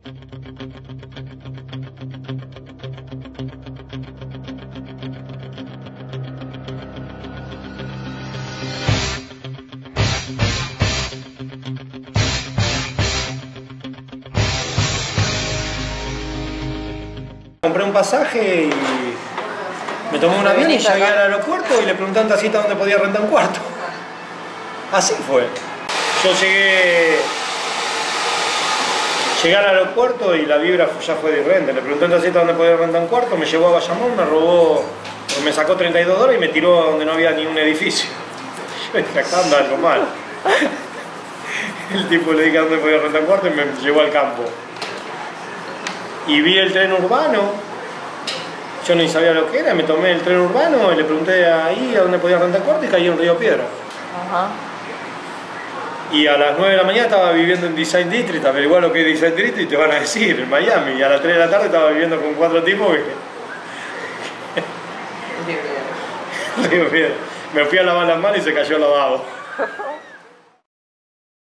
Compré un pasaje y me tomé un avión y llegué al aeropuerto y le pregunté a un taxista dónde podía rentar un cuarto. Así fue. Yo llegué al aeropuerto y la vibra ya fue diferente. Le pregunté a un taxista dónde podía rentar un cuarto, me llevó a Bayamón, me robó, me sacó $32 y me tiró donde no había ni un edificio. Yo dije, acá anda algo mal. El tipo le dije dónde podía rentar un cuarto y me llevó al campo. Y vi el tren urbano, yo ni sabía lo que era, me tomé el tren urbano y le pregunté ahí a dónde podía rentar cuarto y caí en Río Piedra. Ajá. Y a las 9 de la mañana estaba viviendo en Design District, averiguar lo que es Design District y te van a decir, en Miami. Y a las 3 de la tarde estaba viviendo con 4 tipos que... Río Piedra. Me fui a lavar las manos y se cayó el lavabo.